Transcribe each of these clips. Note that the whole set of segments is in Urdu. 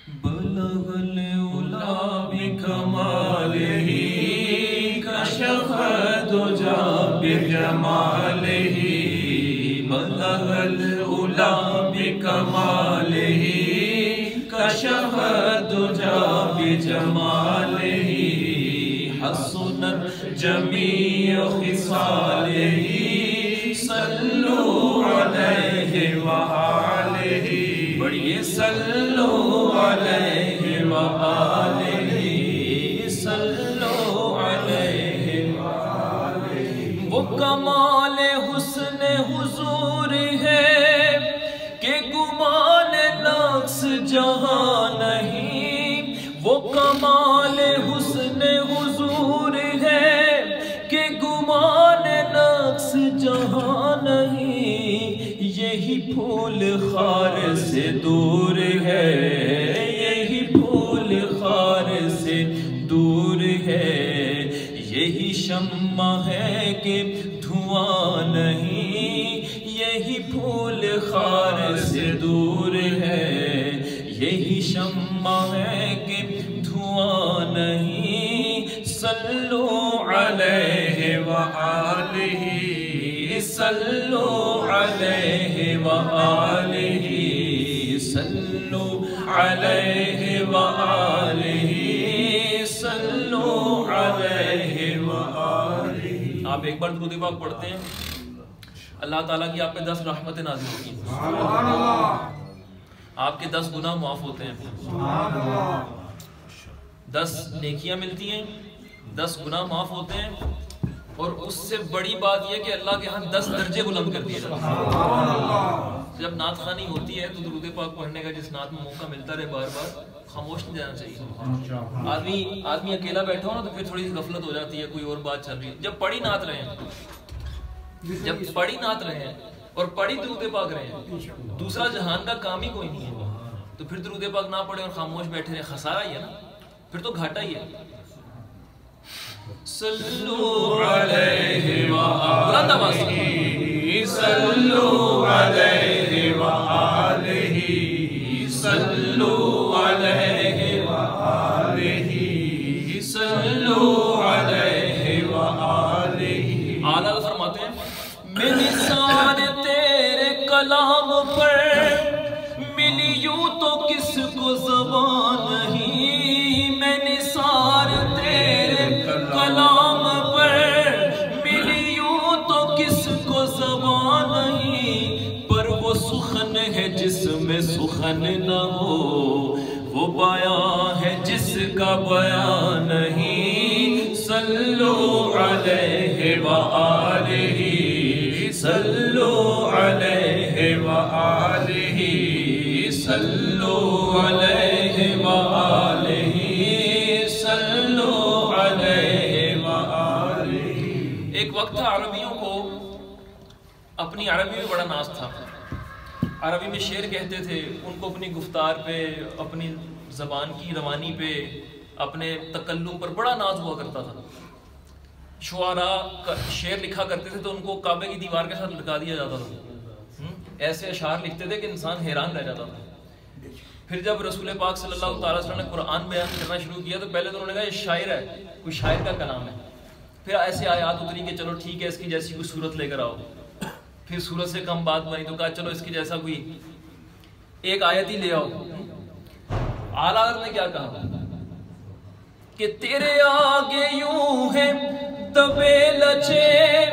بلغ العلا بکمالہ کشف الدجا بجمالہ بلغ العلا بکمالہ کشف الدجا بجمالہ حسنت جمیع خصالہ صلو علیہ وآلہ بڑھئے صلو علیہ وآلہ صلو علیہ وآلہ وہ کمال حسن حضور ہے کہ گمان نقص جہاں نہیں وہ کمال حسن حضور ہے کہ گمان نقص جہاں نہیں یہی پھول خار سے دور ہے یہی پھول خار سے دور ہے یہی شمع ہے کہ دھواں نہیں یہی پھول خار سے دور ہے یہی شمع ہے کہ دھواں نہیں صلو علیہ وآلہ صلو علیہ وآلہ صلو علیہ وآلہ صلو علیہ وآلہ۔ آپ ایک بار درود پاک پڑھتے ہیں اللہ تعالیٰ کی آپ پہ 10 رحمتیں نازل ہوتی ہیں، آپ کے 10 گناہ معاف ہوتے ہیں، 10 نیکیاں ملتی ہیں، 10 گناہ معاف ہوتے ہیں، اور اس سے بڑی بات یہ کہ اللہ کے ہاں 10 درجے بلند کر دیے جاتے ہیں۔ جب نعت خوانی ہوتی ہے تو درود پاک پڑھنے کا جس نعت میں موقع ملتا رہے بار بار خاموش نہیں جانا چاہیے۔ آدمی اکیلا بیٹھا ہو نا تو پھر تھوڑی سی غفلت ہو جاتی ہے، کوئی اور بات چل رہی ہے۔ جب پڑھی نعت رہے ہیں اور پڑھی درود پاک رہے ہیں، دوسرا جہان کا کام ہی کوئی نہیں ہے، تو پھر درود پاک نہ پڑھے اور خاموش بیٹھے رہے، خسارہ ہی ہے نا، پھر تو گھاٹا ہی ہے۔ صلو علیہ وآلہ صلو علیہ وآلہ صلو علیہ وآلہ صلو علیہ وآلہ۔ اعلیٰ فرماتے ہیں میں نثار تیرے کلام پر ملی یوں تو کس کو زبان نہیں، میں نثار تیرے کلام پر ملی یوں تو کس کو زبان نہیں، پر وہ سخن ہے جس میں سخن نہ ہو، وہ بیان ہے جس کا بیان نہیں۔ صلو علیہ وآلہ صلو علیہ وآلہ صلو علیہ وآلہ صلو علیہ وآلہ۔ ایک وقت تھا عربیوں کو اپنی عربی میں بڑا ناز تھا، عربی میں شعر کہتے تھے، ان کو اپنی گفتار پہ، اپنی زبان کی روانی پہ، اپنے تکلم پر بڑا ناز ہوا کرتا تھا۔ شعراء شعر لکھا کرتے تھے تو ان کو کعبے کی دیوار کے ساتھ لٹکا دیا جاتا تھا، ایسے اشعار لکھتے تھے کہ انسان حیران رہ جاتا تھا۔ پھر جب رسول پاک صلی اللہ تعالیٰ وسلم نے قرآن بیان کرنا شروع کیا تو پہلے تو انہوں نے کہا یہ شاعر ہے، کوئی شاعر کا کلام ہے، پھر ایسے آیات اتری کہ چلو ٹھیک ہے اس کی جیسی کوئی صورت لے کر آؤ، پھر صورت سے کم بات بنی تو کہا چلو اس کی جیسا کوئی ایک آیت ہی لے آؤ۔ اعلیٰ حضرت نے کیا کہا کہ تیرے آگے یوں ہے دبے لچے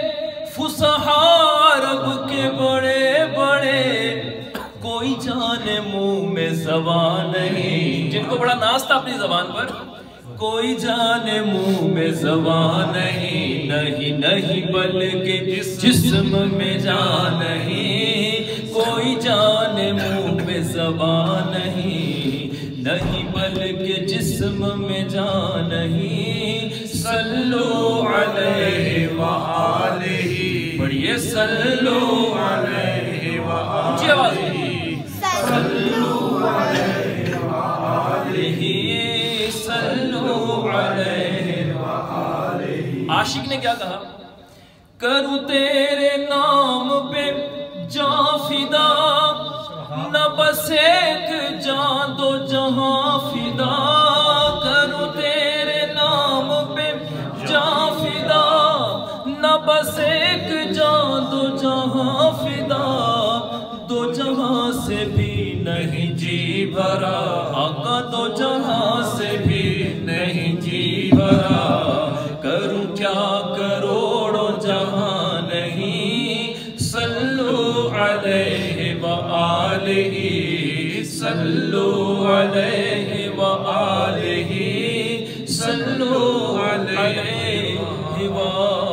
فصحاء عرب کے بڑے بڑے، کوئی جانے منہ میں زبان نہیں، جن کو بڑا ناز تھا اپنی زبان پر، کوئی جانے منہ میں زبان نہیں، نہیں نہیں بلکہ جسم میں جان نہیں، کوئی جانے منہ میں زبان نہیں، نہیں بلکہ جسم میں جان نہیں۔ صلو علیہ وآلہ بڑھئے صلو علیہ وآلہ، اونچی آواز صلو علیہ وآلہ صلو علیہ وآلہ۔ عاشق نے کیا کہا؟ کروں تیرے نام پہ جان فدا، نہ بس ایک جان دو جہاں فدا دو جہاں سے بھی نہیں جی بھرا آقا دو جہاں سے بھی نہیں جی بھرا کروں کیا کروڑوں جہاں نہیں صلو علیہ وآلہ صلو علیہ وآلہ صلو علیہ وآلہ